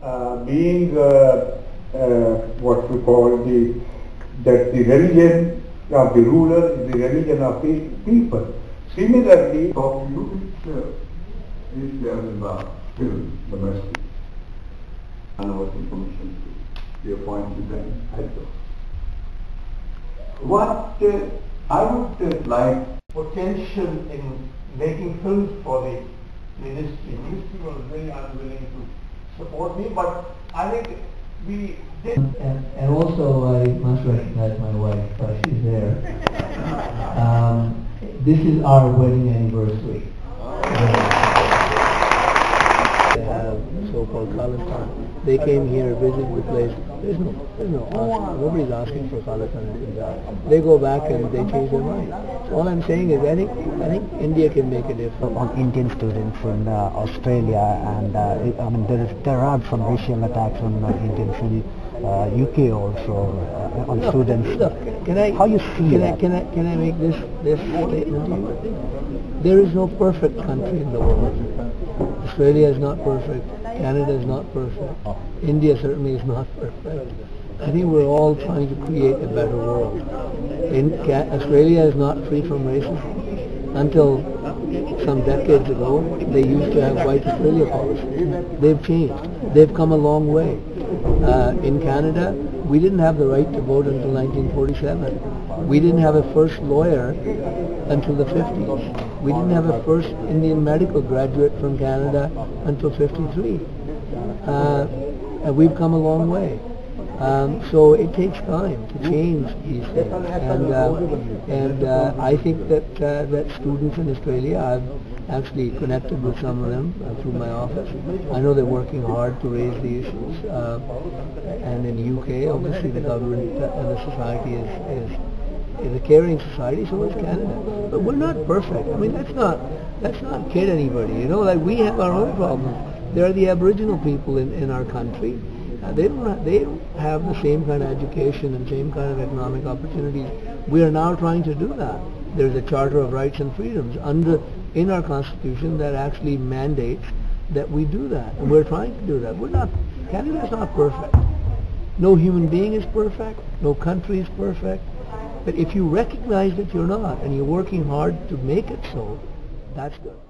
being what we call that the religion of the ruler is the religion of the people. Similarly, of you is there in the film, the message, and what information to your point to them also. What I would like potential in making films for the ministry. Ministry was very unwilling to support me, but I think we did. And also I must recognize my wife, she's there. This is our wedding anniversary. They have so-called Khalistan. They came here, visited the place. There's no asking. Nobody's asking for Khalistan in Punjab. They go back and they change their mind. All I'm saying is I think India can make a difference. On Indian students in Australia, and I mean there are some racial attacks on Indians in UK also on students. Look, can I? How you see that? Can I make this statement to you? There is no perfect country in the world. Australia is not perfect. Canada is not perfect. India certainly is not perfect. I think we're all trying to create a better world. Australia is not free from racism. Until some decades ago, they used to have white Australia policy. They've changed. They've come a long way. In Canada, we didn't have the right to vote until 1947. We didn't have a first lawyer until the 50s. We didn't have a first Indian medical graduate from Canada until 53. And we've come a long way. So it takes time to change these things, and I think that students in Australia, I've actually connected with some of them through my office. I know they're working hard to raise the issues, and in the UK, obviously the government and the society is a caring society, so is Canada. But we're not perfect. I mean, let's not kid anybody. You know, like we have our own problems. There are the Aboriginal people in our country. They don't have the same kind of education and same kind of economic opportunities. We are now trying to do that. There's a Charter of Rights and Freedoms in our Constitution that actually mandates that we do that, and we're trying to do that. Canada is not perfect. No human being is perfect. No country is perfect. But if you recognize that you're not, and you're working hard to make it so, that's good.